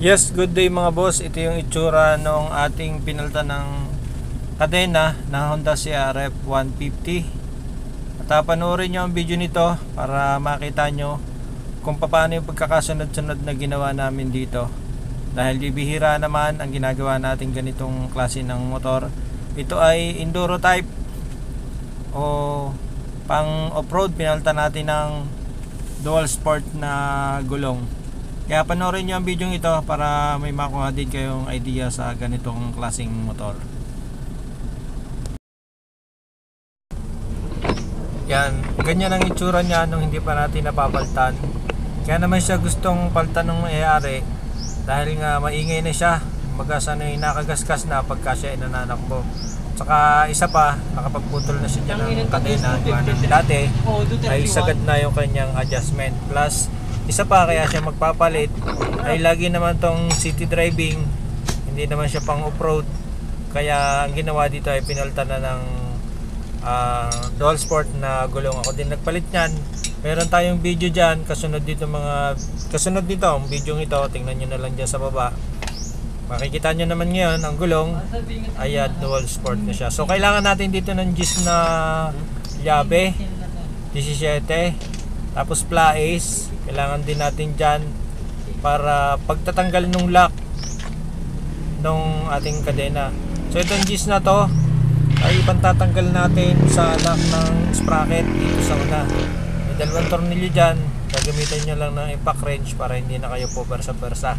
Yes, good day mga boss. Ito yung itsura ng ating pinalta ng kadena na Honda CRF 150. At panoorin nyo ang video nito para makita nyo kung paano yung pagkakasunod-sunod na ginawa namin dito. Dahil bibihira naman ang ginagawa natin ganitong klase ng motor. Ito ay enduro type o pang off-road. Pinalta natin ng dual sport na gulong. Kaya panoorin nyo ang video ito para may makuha din kayong idea sa ganitong klaseng motor. Yan, ganyan ang itsura niya nung hindi pa natin napapaltan. Kaya naman siya gustong paltan ng mayayari dahil nga maingay na siya. Magasanay nakagaskas na pagka siya inananakbo. Saka isa pa, nakapagputol na siya dyan ng kadena. Dati ay sagad na yung kanyang adjustment. Plus isa pa, kaya siya magpapalit ay lagi naman tong city driving, hindi naman siya pang off-road. Kaya ang ginawa dito ay pinalitan na ng dual sport na gulong. Ako din nagpalit niyan. Meron tayong video dyan kasunod dito ang video ito. Tingnan nyo na lang dyan sa baba. Makikita nyo naman ngayon ang gulong ay dual sport na siya. So kailangan natin dito ng gis na llave 17, tapos pliers kailangan din natin dyan para pagtatanggal nung lock nung ating kadena. So itong gis na to ay pantatanggal natin sa lock ng sprocket dito sa una. May dalawang tornilyo dyan, gagamitan nyo lang ng impact wrench para hindi na kayo po persa-persa.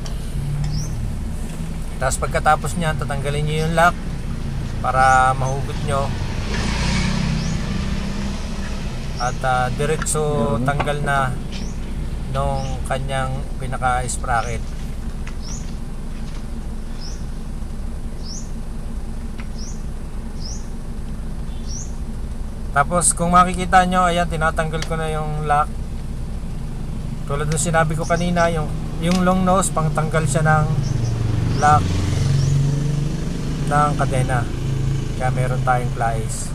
Tapos pagkatapos nyan, tatanggalin nyo yung lock para mahugot nyo at diretso tanggal na nung kanyang pinaka-sprocket. Tapos kung makikita nyo, ayan, tinatanggal ko na yung lock. Tulad ng sinabi ko kanina, yung long nose, pang tanggal siya ng lock ng kadena. Kaya meron tayong pliers.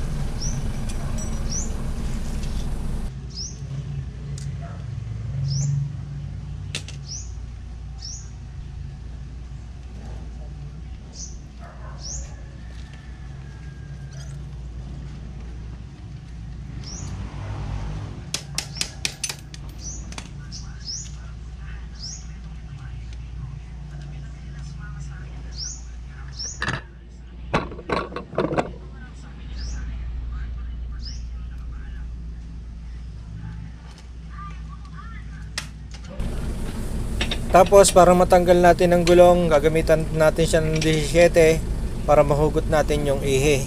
Tapos para matanggal natin ang gulong, gagamitan natin siya ng 17 para mahugot natin yung ihe.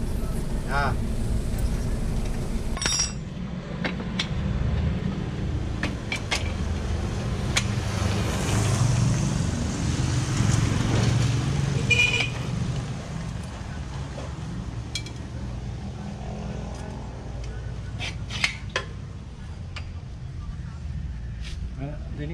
Dali.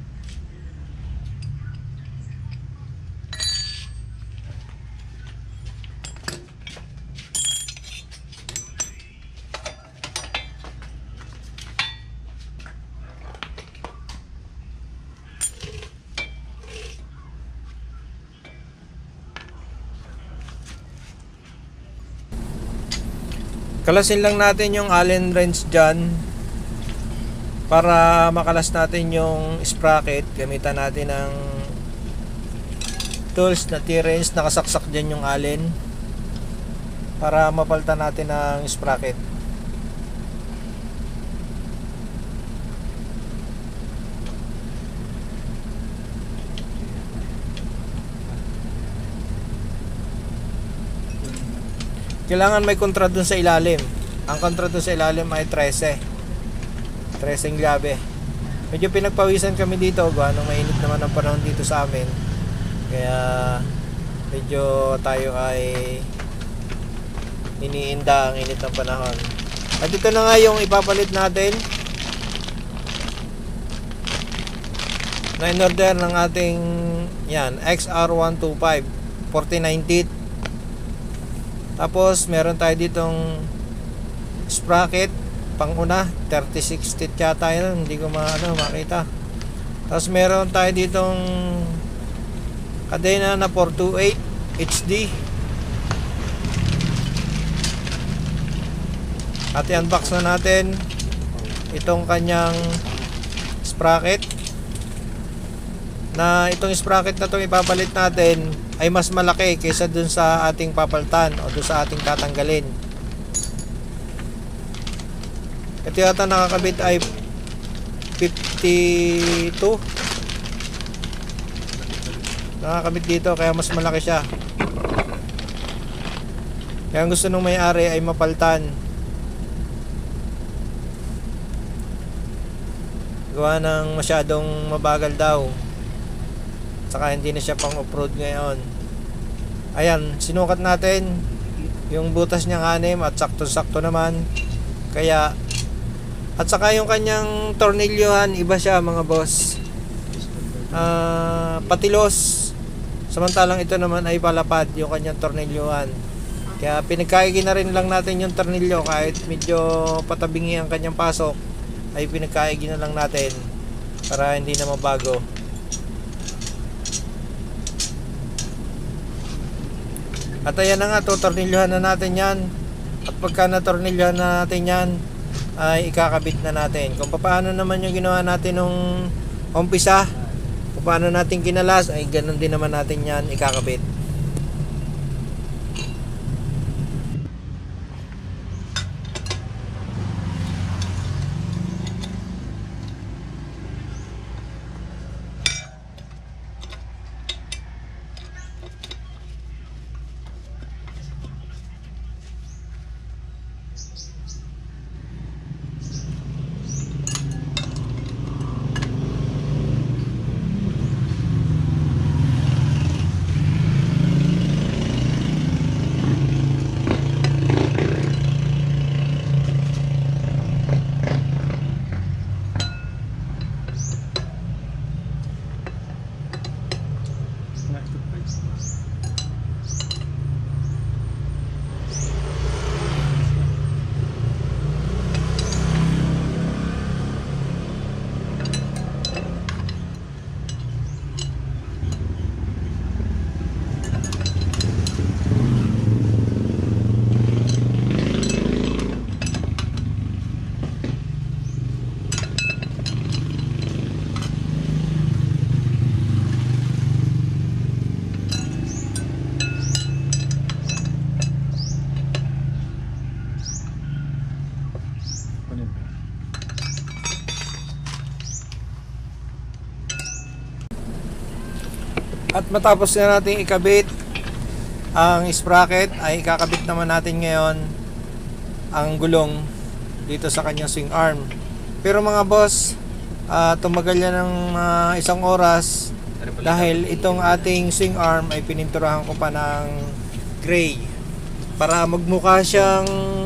Kalasin lang natin yung Allen wrench dyan para makalas natin yung sprocket. Gamitan natin ng tools na T-wrench, nakasaksak dyan yung Allen para mapalitan natin ng sprocket. Kailangan may kontra dun sa ilalim. Ang kontra dun sa ilalim ay 13 llave. Medyo pinagpawisan kami dito, nung mainit naman ang panahon dito sa amin. Kaya medyo tayo ay iniinda ang init ng panahon. At ito na nga yung ipapalit natin na in-order ng ating XR125 49 teeth. Tapos meron tayo ditong sprocket panguna 36 teeth yata yun, hindi ko makita. Tapos meron tayo ditong Kadena na 428 HD. At i-unbox na natin itong kanyang sprocket. Na itong sprocket na itong ipapalit natin ay mas malaki kaysa dun sa ating papalitan o dun sa ating tatanggalin. Ito yata nakakabit ay 52. Nakakabit dito kaya mas malaki siya. Kaya ang gusto nung may-ari ay mapalitan. Gawa ng masyadong mabagal daw. Saka hindi na siya pang off-road ngayon. Ayan, sinukat natin yung butas niya 6 at sakto-sakto naman. Kaya at saka yung kanyang tornilyohan, iba siya mga boss. Patilos. Samantalang ito naman ay palapad yung kanyang tornilyohan. Kaya pinagkaigi na rin lang natin yung tornilyo kahit medyo patabingi ang kanyang pasok, ay pinagkaigi na lang natin para hindi na mabago. At ayan na nga, tornilyohan na natin yan. At pagka na-tornilyohan na natin yan, ay ikakabit na natin. Kung paano naman yung ginawa natin nung umpisa, kung paano natin kinalas, ay ganun din naman natin yan ikakabit. At matapos na natin ikabit ang sprocket, ay ikakabit naman natin ngayon ang gulong dito sa kanyang swing arm. Pero mga boss, tumagal yan ng 1 oras dahil itong ating swing arm ay pininturahan ko pa ng gray para magmukha siyang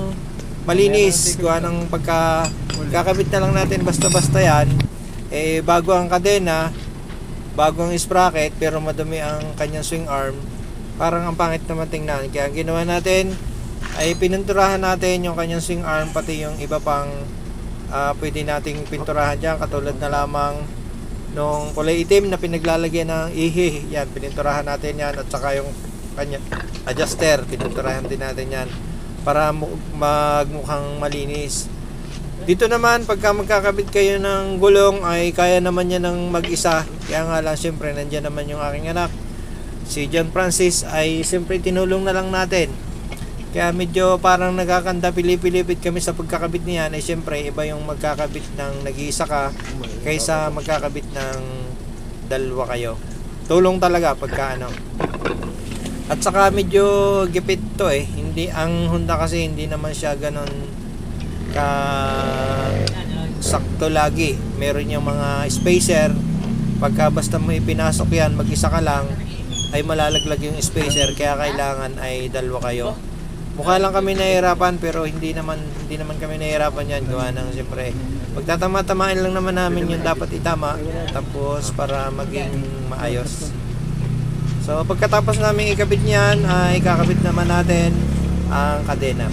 malinis. Gawa ng kakabit na lang natin basta-basta yan, bago ang kadena, bago ang sprocket, pero madumi ang kanyang swing arm, parang ang pangit naman tingnan. Kaya ang ginawa natin ay pininturahan natin yung kanyang swing arm, pati yung iba pang pwede nating pinturahan dyan, katulad na lamang nung kulay itim na pinaglalagyan ng ihi. Yan, pininturahan natin yan. At saka yung kanya adjuster, pininturahan din natin yan para magmukhang malinis. Dito naman, pagka magkakabit kayo ng gulong, ay kaya naman yan ng mag-isa. Kaya nga lang, siyempre, nandiyan naman yung aking anak, si John Francis, ay siyempre tinulong na lang natin. Kaya medyo parang nagkakanda, pilipilipit kami sa pagkakabit niyan. Ay siyempre, iba yung magkakabit ng nag-iisa ka kaysa magkakabit ng dalawa kayo. Tulong talaga pagka ano. At saka medyo gipit to Hindi, ang Honda kasi hindi naman siya ganon sakto lagi. Meron yung mga spacer, pagka basta mo ipinasok yan, mag-isa ka lang, ay malalaglag yung spacer. Kaya kailangan ay dalawa kayo. Mukha lang kami nahihirapan, pero hindi naman kami nahihirapan yan. Gawa ng siyempre magtatama-tamain lang naman namin yung dapat itama, tapos para maging maayos. So pagkatapos namin ikabit niyan, ay kakabit naman natin ang kadena.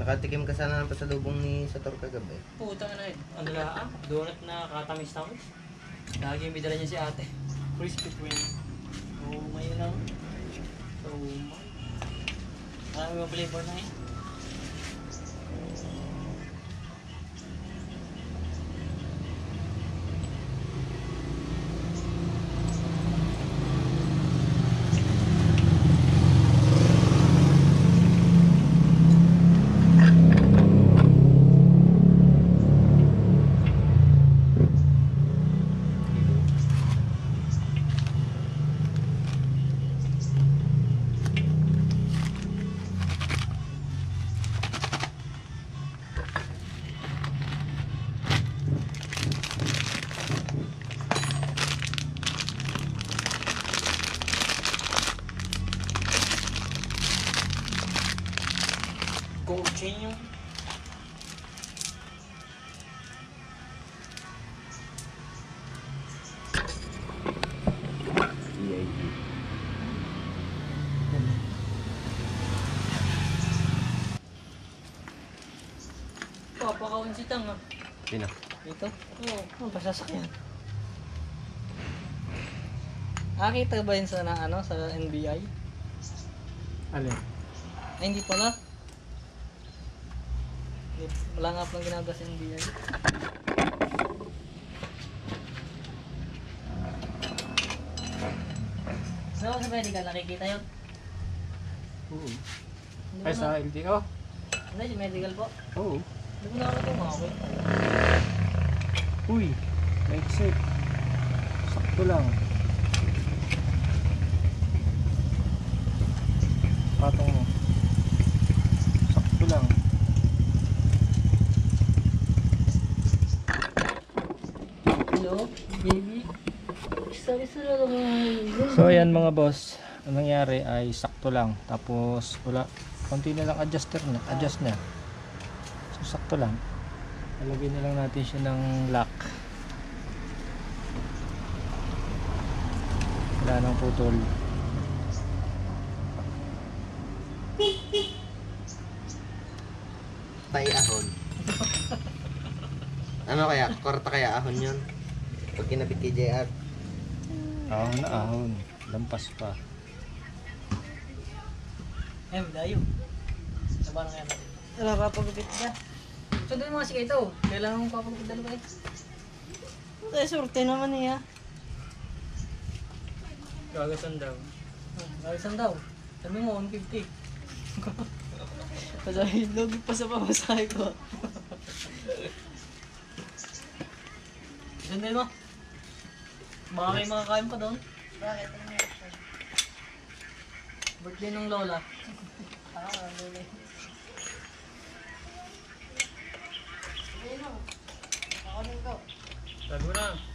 Nakatikim ka sana ng pasalubong ni Sator kagabi. Putang na eh. Ano lang? Donut na katamis-tamis. Lagi yung bidala niya si ate. Crispy Kreme. Oh, may lang. So, marami mga flavor na eh. Gold chain yung papakawin si Tang ah. Sino? Ito? Oo, ang pasasakyan. Nakita ba yun sa, sa NBI? Alin? Ay, hindi pala. Wala nga palang ginagawa sa NBI. Ano sa medical? Nakikita yun? Oo. Hindi Ay, mo sa na- LTO? Hindi, sa medical po. Oo. Hindi mo nakakita mga ako. Uy, maiksi. Sakto lang. Patong mo. Sakto lang. Hello, baby. Isa-isa na lang. So ayan mga boss, ang nangyari ay sakto lang. Tapos wala, konti na lang adjust na. So sakto lang. Lalagyan na lang natin siya ng lock. Wala nang putol. Tay ahon. Ano kaya? Korta kaya ahon yun? Pag kinabit kay JR. Ahon na ahon. Lampas pa. Eh, dayo. Saba na kaya natin. Wala papagupit ka. Sundin mo kasi kayo ito. Kailangan mong papagupit dalawa eh. Ay, surte naman niya. Gagasan daw. Gagasan daw. Sabi mo, 150. Dahil log pa sa pamasahe ko. Sundin mo. Baka may makakain pa doon. Bakit? Birthday ng lola. Luli. Ayun o. Ako din ko. Sabi mo na.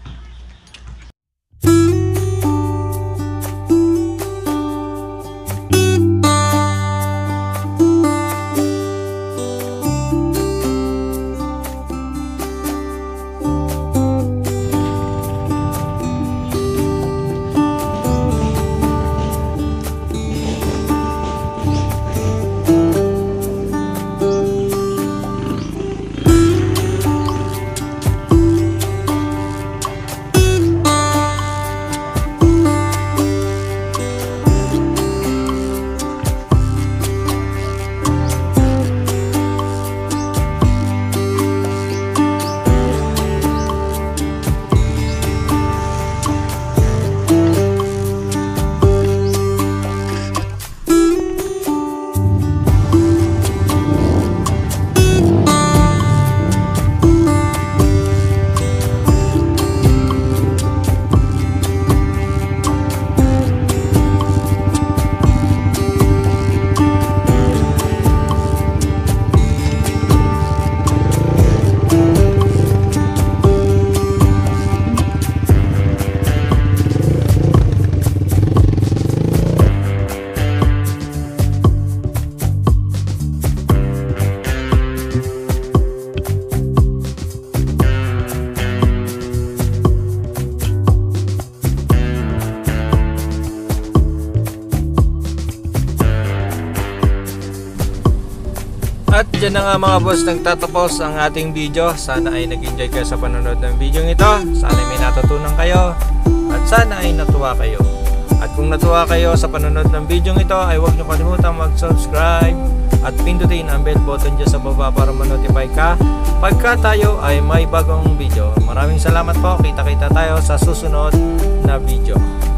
Diyan na nga mga boss, nagtatapos ang ating video. Sana ay nag-enjoy kayo sa panonood ng video ito. Sana may natutunan kayo at sana ay natuwa kayo. At kung natuwa kayo sa panonood ng video ito, ay huwag niyo kalimutang mag-subscribe at pindutin ang bell button dyan sa baba para ma-notify ka pagka tayo ay may bagong video. Maraming salamat po. Kita-kita tayo sa susunod na video.